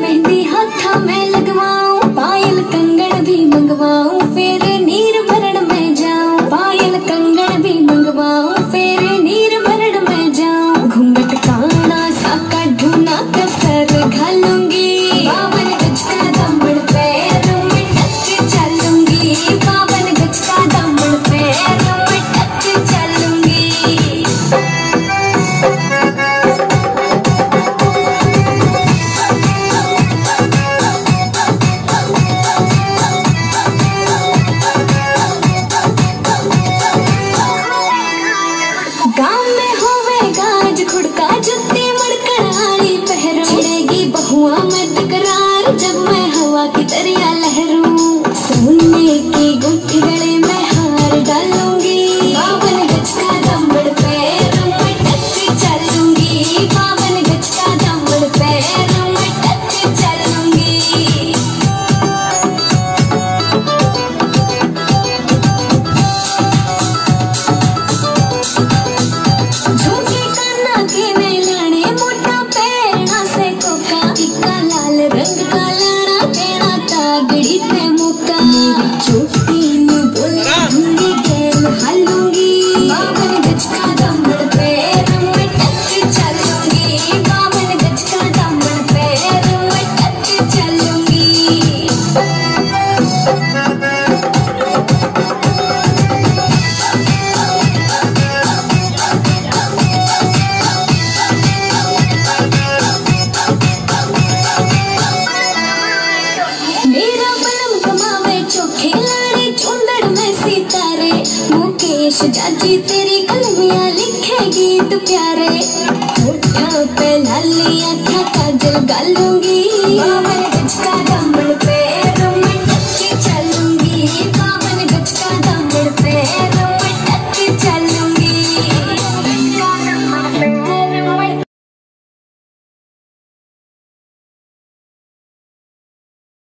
मेहंदी हाथा में लगवाऊं, पायल कंगन भी मंगवाऊं, फिर नीर भरण में जाऊं। पायल कंगन भी मंगवाऊं, फिर नीर भरण में जाऊं। घूंघट काना साका ढूना कसर घालूंगी, 52 गज का दामन पैरों में टक चलूंगी। 52 गज का दामन पैरों में टक चलूंगी। गाँव में होवेगा आज खुड़का, जुत्ती मड़कड़ाई पहरू। छिड़ेगी बहुआ में तकरार, जब मैं हवा की दरिया लहरूं। सोने की गुठी गले में हार डालूंगी, 52 गज का दामन पैरों में टक चलूंगी। 52 गज का दामन पैरों में टक चलूंगी। झुमके काना के नहीं लाने, मोटा पैरना से कोका। टिक्का लाल रंग का लाना, देना तागड़ी पे मुक्का। मेरी चोटी में बोले दूंगी, गेल हालूंगी। 52 गज का दामन पैरों में टक चलूंगी। 52 गज का दामन पैरों में टक चलूंगी। मेरा बलम कमावे चोखे लाड़े, चुंदड़ में सितारे। मुकेश जाजी तेरी कलमियां लिखेगी तू प्यारे। होठों पे लाली आँखें काजल गालूंगी।